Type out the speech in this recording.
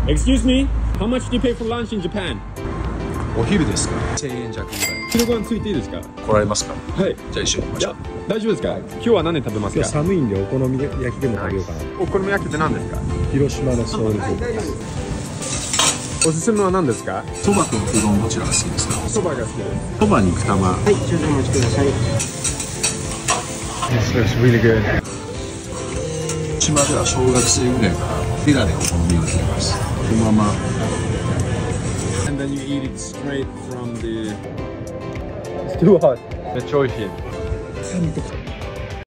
Excuse me? How much do you pay for lunch in Japan? お昼ですか？1000円弱ぐらい。 昼ご飯ついていいですか？ 来られますか？ はい。 じゃあ一緒に行きましょう。 大丈夫ですか？今日は何で食べますか？ 寒いんでお好み焼きでも食べようかな。 お好み焼きって何ですか？ 広島のソウルフードです。 おすすめは何ですか？ そばとうどんどちらが好きですか？ そばが好きです。 そば肉玉。 はい、少々お待ちください。 This looks really good. 島では小学生ぐらいからヘラでお好みを切ります。このまま。 And then you eat it straight from the... It's too hot. めっちゃ美味しい。